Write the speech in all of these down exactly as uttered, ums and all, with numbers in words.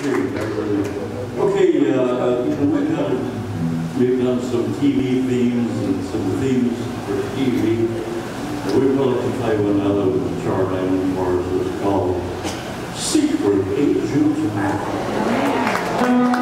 Okay, uh, you know, we've done, we've done some T V themes and some themes for T V. We're going to play one other chart item for us. It's called Secret Agent Map.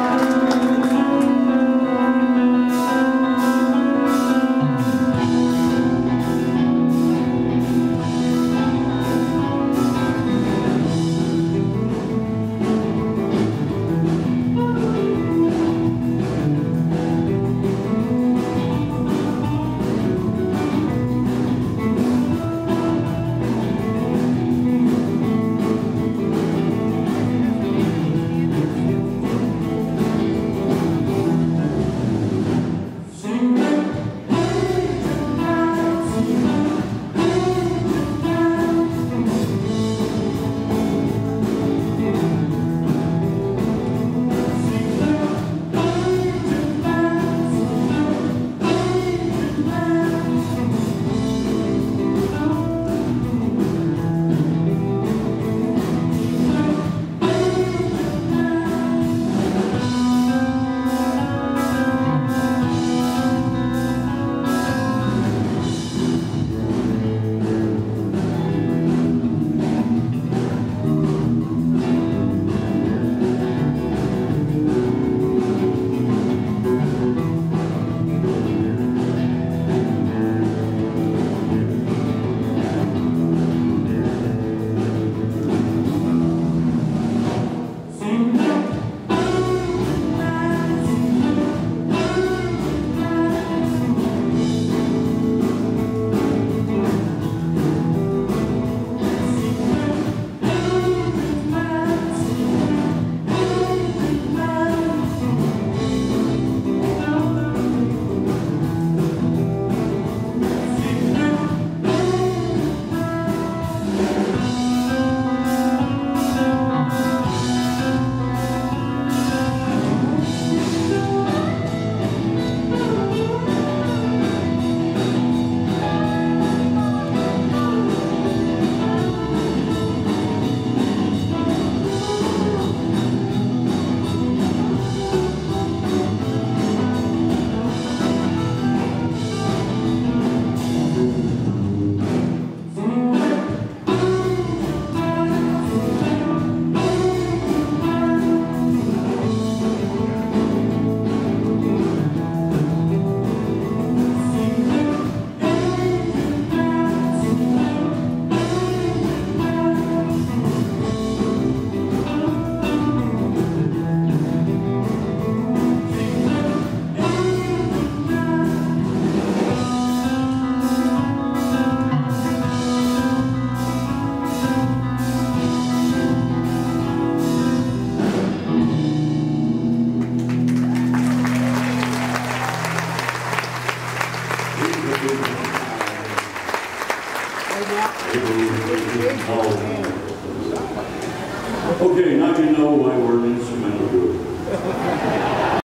Okay, now you know why we're instrumental group.